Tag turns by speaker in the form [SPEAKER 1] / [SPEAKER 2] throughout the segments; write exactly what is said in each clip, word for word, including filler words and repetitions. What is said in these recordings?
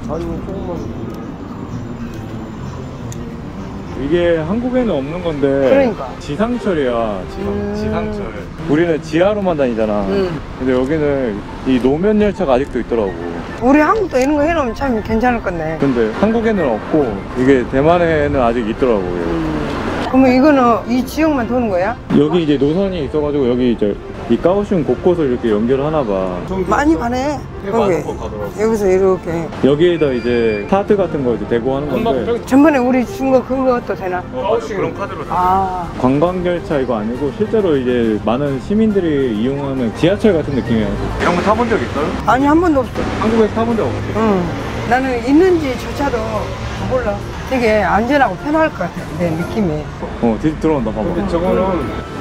[SPEAKER 1] 아니면 조금만.
[SPEAKER 2] 이게 한국에는 없는 건데
[SPEAKER 3] 그러니까
[SPEAKER 2] 지상철이야. 지상,
[SPEAKER 3] 음...
[SPEAKER 2] 지상철. 우리는 지하로만 다니잖아.
[SPEAKER 3] 음.
[SPEAKER 2] 근데 여기는 이 노면 열차가 아직도 있더라고.
[SPEAKER 3] 우리 한국도 이런 거 해놓으면 참 괜찮을 건데.
[SPEAKER 2] 근데 한국에는 없고 이게 대만에는 아직 있더라고요.
[SPEAKER 3] 음. 그러면 이거는 이 지역만 도는 거야?
[SPEAKER 2] 여기 이제 노선이 있어가지고 여기 이제 이 까오슝 곳곳을 이렇게 연결하나 봐.
[SPEAKER 3] 많이 가네. 여기. 여기서 이렇게.
[SPEAKER 2] 여기에다 이제 카드 같은 거 이제 대고 하는 건데.
[SPEAKER 3] 전번에 우리 준 거 그것도 되나?
[SPEAKER 2] 어, 그런 카드로.
[SPEAKER 3] 아.
[SPEAKER 2] 관광열차 이거 아니고 실제로 이제 많은 시민들이 이용하는 지하철 같은 느낌이야. 이런 거 타본 적 있어요?
[SPEAKER 3] 아니 한 번도 없어.
[SPEAKER 2] 한국에서 타본 적 없지?
[SPEAKER 3] 응. 나는 있는지조차도 몰라. 되게 안전하고 편할 것 같아. 내 느낌이.
[SPEAKER 2] 어, 뒤 들어온다. 봐봐.
[SPEAKER 1] 근데 저거는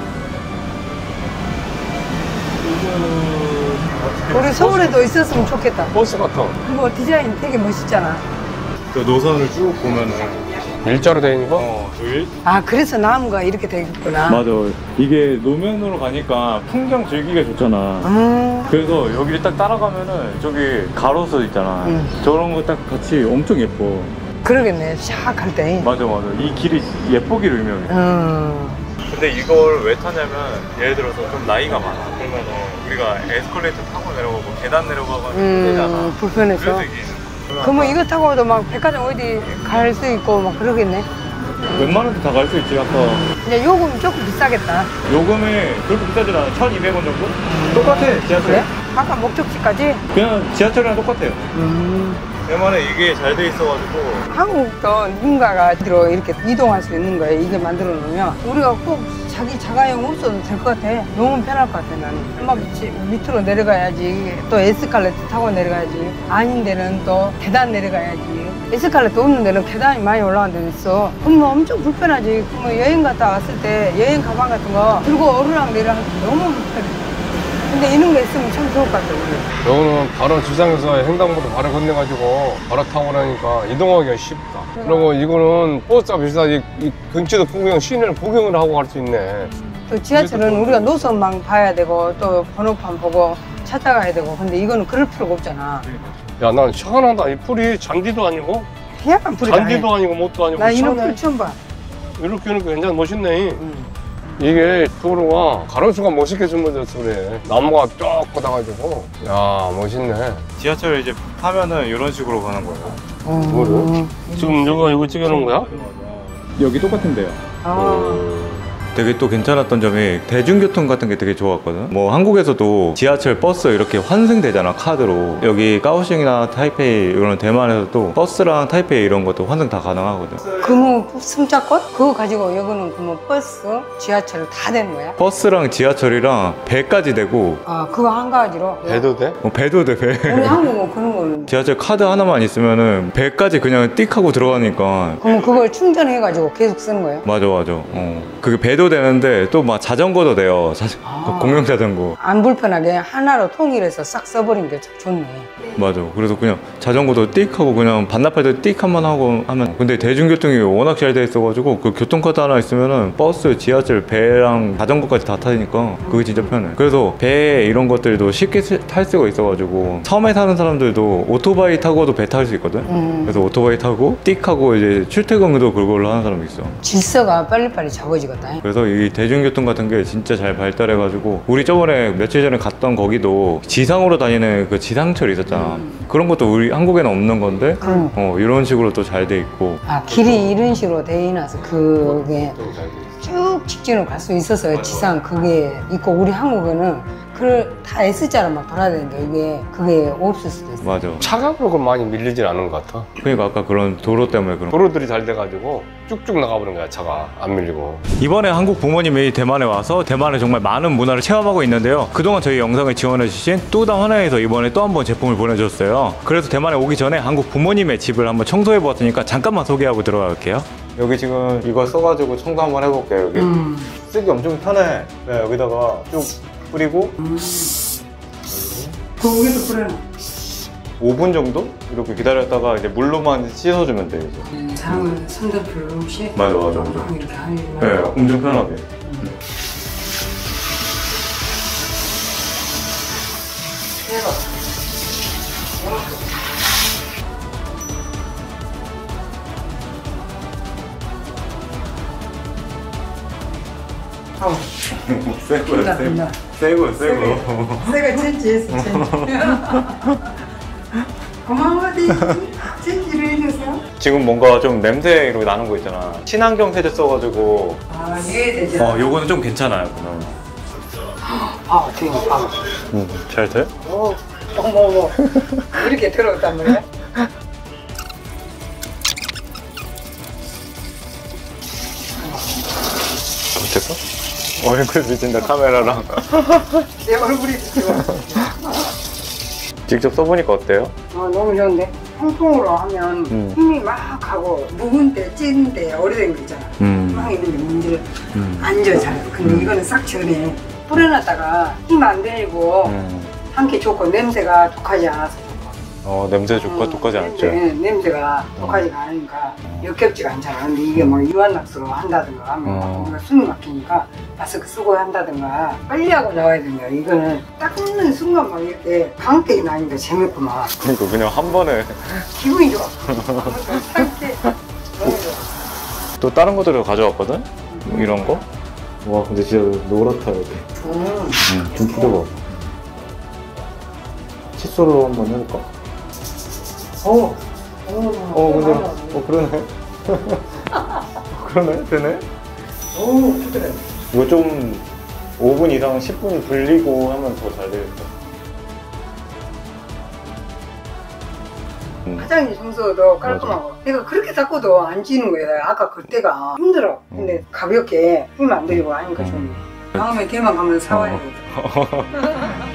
[SPEAKER 3] 우리 서울에도 있었으면 좋겠다.
[SPEAKER 1] 버스 같아.
[SPEAKER 3] 그거 디자인 되게 멋있잖아.
[SPEAKER 2] 그 노선을 쭉 보면은
[SPEAKER 1] 일자로 돼 있는 거?
[SPEAKER 2] 어, 일...
[SPEAKER 3] 아, 그래서 나무가 이렇게 되겠구나.
[SPEAKER 2] 맞아. 이게 노면으로 가니까 풍경 즐기기가 좋잖아.
[SPEAKER 3] 음.
[SPEAKER 2] 그래서 여기를 딱 따라가면은 저기 가로수 있잖아.
[SPEAKER 3] 음.
[SPEAKER 2] 저런 거 딱 같이 엄청 예뻐.
[SPEAKER 3] 그러겠네. 샥 할 때.
[SPEAKER 2] 맞아, 맞아. 이 길이 예쁘기로 유명해.
[SPEAKER 3] 음.
[SPEAKER 2] 근데 이걸 왜 타냐면 예를 들어서 좀 나이가 많아. 그러면은 우리가 에스컬레이터 타고 내려가고 계단 내려가고 힘들잖아.
[SPEAKER 3] 음, 불편해서.
[SPEAKER 2] 그래서 이게
[SPEAKER 3] 그러면 이거 타고도 막 백화점 어디 갈 수 있고 막 그러겠네.
[SPEAKER 2] 웬만한 데 다 갈 수 있지. 아까
[SPEAKER 3] 근데 요금 조금 비싸겠다.
[SPEAKER 2] 요금이 그렇게 비싸진 않아. 천이백 원 정도? 똑같아, 지하철.
[SPEAKER 3] 그래? 아까 목적지까지?
[SPEAKER 2] 그냥 지하철이랑 똑같아요.
[SPEAKER 3] 음.
[SPEAKER 2] 웬만해 이게 잘 돼 있어가지고.
[SPEAKER 3] 한국도 누군가가 들어 이렇게 이동할 수 있는 거예요. 이게 만들어 놓으면 우리가 꼭 자기 자가용 없어도 될 것 같아. 너무 편할 것 같아. 나는 막 밑으로 내려가야지, 또 에스컬레이터 타고 내려가야지, 아닌 데는 또 계단 내려가야지. 에스컬레이터 없는 데는 계단이 많이 올라간 데도 있어. 그러면 엄청 불편하지. 그러면 여행 갔다 왔을 때 여행 가방 같은 거 들고 오르락 내리락 하기 너무 불편해. 근데 이런 거 있으면 참 좋을 것 같아. 우리
[SPEAKER 1] 여기는 바로 지상에서 횡단보도 바로 건너가지고 바로 타고 나니까 이동하기가 쉽다. 그리고 이거는 버스와 비슷하게 이 근처도 구경, 시내를 구경을 하고 갈 수 있네.
[SPEAKER 3] 또 지하철은 우리가 노선만 봐야 되고 또 번호판 보고 찾아가야 되고, 근데 이거는 그럴 필요가 없잖아.
[SPEAKER 1] 야, 난 시원하다. 이 풀이 잔디도 아니고
[SPEAKER 3] 희한한 풀이
[SPEAKER 1] 잔디도 아니고 뭣도 아니고
[SPEAKER 3] 나 이런
[SPEAKER 1] 시원해.
[SPEAKER 3] 풀 처음 봐.
[SPEAKER 1] 이렇게 이렇게 굉장히 멋있네.
[SPEAKER 3] 음.
[SPEAKER 1] 이게 도로가 가로수가 멋있게 숨어졌어 그래. 나무가 쫙 뻗어가지고. 야, 멋있네.
[SPEAKER 2] 지하철 이제 타면은 이런 식으로 가는 거예요.
[SPEAKER 1] 뭐를? 지금 이거 이거 찍어놓은 거야?
[SPEAKER 2] 여기 똑같은데요.
[SPEAKER 3] 아.
[SPEAKER 2] 되게 또 괜찮았던 점이 대중교통 같은 게 되게 좋았거든. 뭐 한국에서도 지하철, 버스 이렇게 환승되잖아, 카드로. 여기 까오슝이나 타이페이 이런 대만에서도 버스랑 타이페이 이런 것도 환승 다 가능하거든.
[SPEAKER 3] 그뭐 승차권? 그거 가지고 여기는 그뭐 버스, 지하철 다 되는 거야?
[SPEAKER 2] 버스랑 지하철이랑 배까지 되고.
[SPEAKER 3] 아, 그거 한 가지로?
[SPEAKER 1] 배도 돼?
[SPEAKER 2] 어, 배도 돼, 배.
[SPEAKER 3] 우리 한국은 그런 거는.
[SPEAKER 2] 지하철 카드 하나만 있으면은 배까지 그냥 띡 하고 들어가니까.
[SPEAKER 3] 그럼 그걸 충전해가지고 계속 쓰는 거예요?
[SPEAKER 2] 맞아, 맞아. 어. 그게 배도 되는데 또 막 자전거도 돼요. 자,
[SPEAKER 3] 아.
[SPEAKER 2] 공영 자전거.
[SPEAKER 3] 안 불편하게 하나로 통일해서 싹 써버린 게 참 좋네.
[SPEAKER 2] 맞아. 그래서 그냥 자전거도 띡 하고 그냥 반납할 때 띡 한번 하고 하면. 근데 대중교통이 워낙 잘 돼 있어가지고 그 교통카드 하나 있으면은 버스, 지하철, 배랑 자전거까지 다 타니까 그게 진짜 편해. 그래서 배 이런 것들도 쉽게 탈 수가 있어가지고 섬에 사는 사람들도 오토바이 타고도 배 탈 수 있거든.
[SPEAKER 3] 음.
[SPEAKER 2] 그래서 오토바이 타고 띡 하고 이제 출퇴근도 그걸로 하는 사람이 있어.
[SPEAKER 3] 질서가 빨리빨리 잡아지겠다.
[SPEAKER 2] 그래서 이 대중교통 같은 게 진짜 잘 발달해가지고 우리 저번에 며칠 전에 갔던 거기도 지상으로 다니는 그 지상철 있었잖아.
[SPEAKER 3] 음.
[SPEAKER 2] 그런 것도 우리 한국에는 없는 건데
[SPEAKER 3] 음.
[SPEAKER 2] 어, 이런 식으로 또 잘 돼 있고.
[SPEAKER 3] 아, 길이 이런 식으로 돼 있나서 그게 쭉 직진으로 갈 수 있어서 지상 그게 있고, 우리 한국에는 그걸 다 S자로 막 돌아야 되는데 이게 그게 없을 수도 있어.
[SPEAKER 2] 맞아.
[SPEAKER 1] 차가로 많이 밀리진 않은 것 같아.
[SPEAKER 2] 그러니까 아까 그런 도로 때문에 그런.
[SPEAKER 1] 도로들이 잘 돼가지고 쭉쭉 나가버린 거야. 차가 안 밀리고.
[SPEAKER 2] 이번에 한국 부모님이 대만에 와서 대만에 정말 많은 문화를 체험하고 있는데요. 그동안 저희 영상을 지원해주신 뚜다 화나에서 이번에 또 한 번 제품을 보내줬어요. 그래서 대만에 오기 전에 한국 부모님의 집을 한번 청소해보았으니까 잠깐만 소개하고 들어갈게요. 여기 지금 이거 써가지고 청소 한번 해볼게요. 여기
[SPEAKER 3] 음.
[SPEAKER 2] 쓰기 엄청 편해. 네, 여기다가 쭉 뿌리고
[SPEAKER 3] 음. 그 위에서 뿌려놔.
[SPEAKER 2] 오 분 정도 이렇게 기다렸다가 이제 물로만 씻어주면 돼요. 이제.
[SPEAKER 3] 음, 사람은 손대표를 없이.
[SPEAKER 2] 맞아, 맞아, 맞아.
[SPEAKER 3] 이렇게 하면.
[SPEAKER 2] 네, 엄청 편하게.
[SPEAKER 3] 음. 어.
[SPEAKER 2] 새거야,
[SPEAKER 3] 된다.
[SPEAKER 2] 새거, 새거.
[SPEAKER 3] 내가 젠지했어, 젠지. 고마워지. 젠지를 해줘서.
[SPEAKER 2] 지금 뭔가 좀 냄새로 나는 거 있잖아. 친환경 세제 써가지고.
[SPEAKER 3] 아, 이해되죠?
[SPEAKER 2] 어, 요거는 좀 괜찮아요, 그냥.
[SPEAKER 3] 아, 지금 봐.
[SPEAKER 2] 음, 잘 돼?
[SPEAKER 3] 오, 어머, 어머. 이렇게 들어갔단 말이야?
[SPEAKER 2] 됐어? 얼굴 비친다, 카메라랑.
[SPEAKER 3] 내 얼굴이 비치고.
[SPEAKER 2] 직접 써보니까 어때요?
[SPEAKER 3] 아, 너무 좋은데? 통통으로 하면
[SPEAKER 2] 음.
[SPEAKER 3] 힘이 막 가고, 묵은 때, 찐 때, 오래된 거 있잖아.
[SPEAKER 2] 음.
[SPEAKER 3] 막 있는데 문제를
[SPEAKER 2] 음.
[SPEAKER 3] 안 져잖아. 근데
[SPEAKER 2] 음.
[SPEAKER 3] 이거는 싹 전에 뿌려놨다가 힘 안 들고
[SPEAKER 2] 음.
[SPEAKER 3] 한개 좋고 냄새가 독하지 않아서 좋고.
[SPEAKER 2] 어, 냄새 좋고 독하지 않죠?
[SPEAKER 3] 냄새, 냄새가 독하지가 않으니까 역겹지가 않잖아. 근데 이게 뭐 유한낙수로 한다든가 하면
[SPEAKER 2] 어.
[SPEAKER 3] 우리가 숨이 막히니까 마스크 쓰고 한다든가 빨리 하고 나와야 된다. 이거는 닦는 순간 막 이렇게 강ጤ기 나니까 재밌구만.
[SPEAKER 2] 그러니까 그냥 한 번에.
[SPEAKER 3] 기분이 좋아. 상태 너무 좋아.
[SPEAKER 2] 또 다른 것들을 가져왔거든? 뭐 이런 거? 와, 근데 진짜 노랗다, 여기.
[SPEAKER 3] 음.
[SPEAKER 2] 음, 좀 풀어봐. 칫솔로 한번 해볼까? 어! 어, 근데, 어, 그러네. 그러네? 되네?
[SPEAKER 3] 오, 그래.
[SPEAKER 2] 이거 좀 오 분 이상 십 분 불리고 하면 더 잘 되겠다. 음.
[SPEAKER 3] 화장실 청소도 깔끔하고 내가 그렇게 닦고도 안 지는 거야. 아까 그때가 힘들어. 근데
[SPEAKER 2] 음.
[SPEAKER 3] 가볍게 힘 안 들이고 하니까
[SPEAKER 2] 음.
[SPEAKER 3] 좋네. 다음에 대만 가면 사와야
[SPEAKER 2] 어.
[SPEAKER 3] 돼.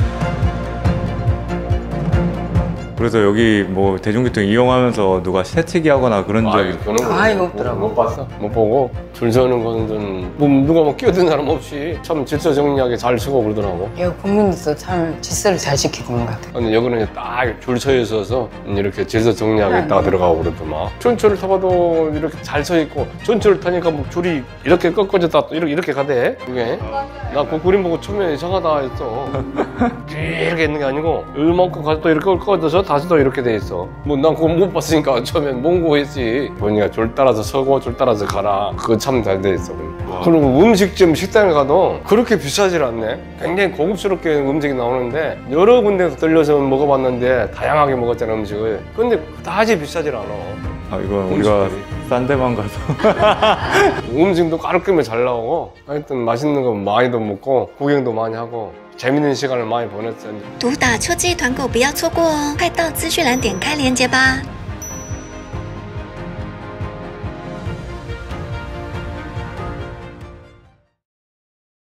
[SPEAKER 2] 그래서 여기 뭐 대중교통 이용하면서 누가 새치기 하거나 그런 적이
[SPEAKER 1] 그런 거
[SPEAKER 3] 아이고.
[SPEAKER 1] 못, 못 봤어? 못 보고 줄 서는 거는 뭐 누가 뭐 끼어든 사람 없이 참 질서 정리하게 잘 서고 그러더라고.
[SPEAKER 3] 여기 국민들도 참 질서를 잘 지키는 것 같아.
[SPEAKER 1] 근데 여기는 딱 줄 서 있어서 이렇게 질서 정리하게 있다가 들어가고 그러더만. 전철을 타봐도 이렇게 잘 서 있고 전철을 타니까 뭐 줄이 이렇게 꺾어졌다 또 이렇게 이렇게 가대. 이게 나 그 그림 보고 처음에 이상하다 했어. 길게 있는 게 아니고 요만큼 가서 또 이렇게 꺾어져서 다시 또 이렇게 돼 있어. 뭐 난 그거 못 봤으니까 처음엔 몽고했지. 보니까 줄 따라서 서고 줄 따라서 가라. 그거 참 잘 돼 있어. 그리고 음식점 식당에 가도 그렇게 비싸질 않네. 굉장히 고급스럽게 음식이 나오는데 여러 군데서 들려서 먹어봤는데 다양하게 먹었잖아 음식을. 근데 그다지 비싸질 않아.
[SPEAKER 2] 아, 이건 우리가 싼 데만 가서
[SPEAKER 1] 음식도 깔끔하게 잘 나오고 하여튼 맛있는 거 많이도 먹고 구경도 많이 하고 재밌는 시간을 많이 보냈어요.
[SPEAKER 4] 独打秋季团购不要错过哦！快到资讯栏点开链接吧。